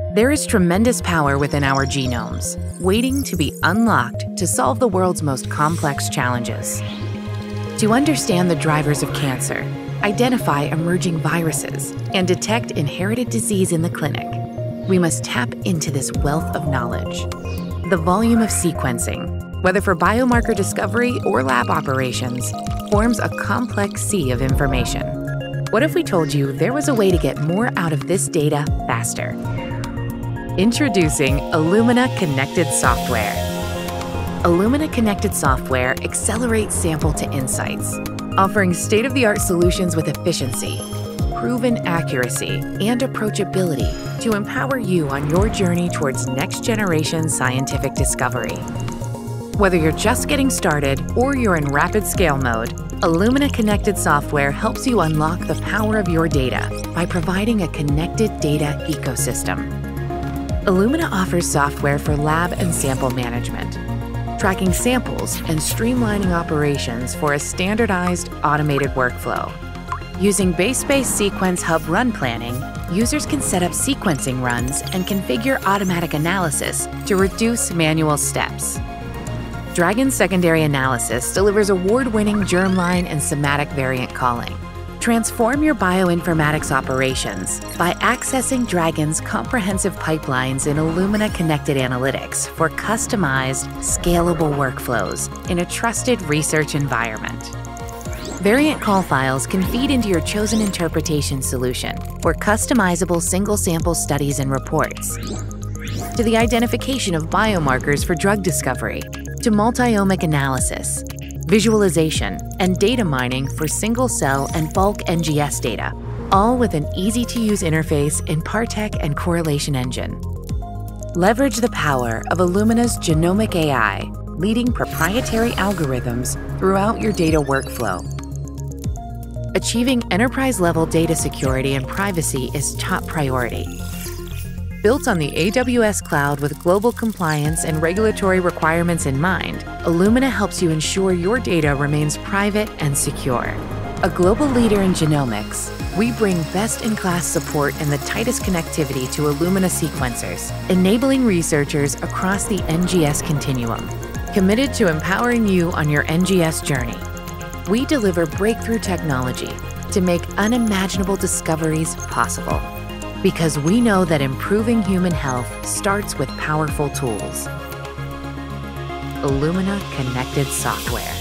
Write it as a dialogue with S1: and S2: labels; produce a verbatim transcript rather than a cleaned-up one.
S1: There is tremendous power within our genomes, waiting to be unlocked to solve the world's most complex challenges. To understand the drivers of cancer, identify emerging viruses, and detect inherited disease in the clinic, we must tap into this wealth of knowledge. The volume of sequencing, whether for biomarker discovery or lab operations, forms a complex sea of information. What if we told you there was a way to get more out of this data faster? Introducing Illumina Connected Software. Illumina Connected Software accelerates sample to insights, offering state-of-the-art solutions with efficiency, proven accuracy, and approachability to empower you on your journey towards next-generation scientific discovery. Whether you're just getting started or you're in rapid scale mode, Illumina Connected Software helps you unlock the power of your data by providing a connected data ecosystem. Illumina offers software for lab and sample management, tracking samples and streamlining operations for a standardized, automated workflow. Using Base-Based Sequence Hub run planning, users can set up sequencing runs and configure automatic analysis to reduce manual steps. Dragon Secondary Analysis delivers award-winning germline and somatic variant calling. Transform your bioinformatics operations by accessing Dragon's comprehensive pipelines in Illumina Connected Analytics for customized, scalable workflows in a trusted research environment. Variant call files can feed into your chosen interpretation solution for customizable single-sample studies and reports, to the identification of biomarkers for drug discovery, to multi-omic analysis, visualization, and data mining for single-cell and bulk N G S data, all with an easy-to-use interface in Partec and Correlation Engine. Leverage the power of Illumina's Genomic A I, leading proprietary algorithms throughout your data workflow. Achieving enterprise-level data security and privacy is top priority. Built on the A W S cloud with global compliance and regulatory requirements in mind, Illumina helps you ensure your data remains private and secure. A global leader in genomics, we bring best-in-class support and the tightest connectivity to Illumina sequencers, enabling researchers across the N G S continuum. Committed to empowering you on your N G S journey, we deliver breakthrough technology to make unimaginable discoveries possible. Because we know that improving human health starts with powerful tools. Illumina Connected Software.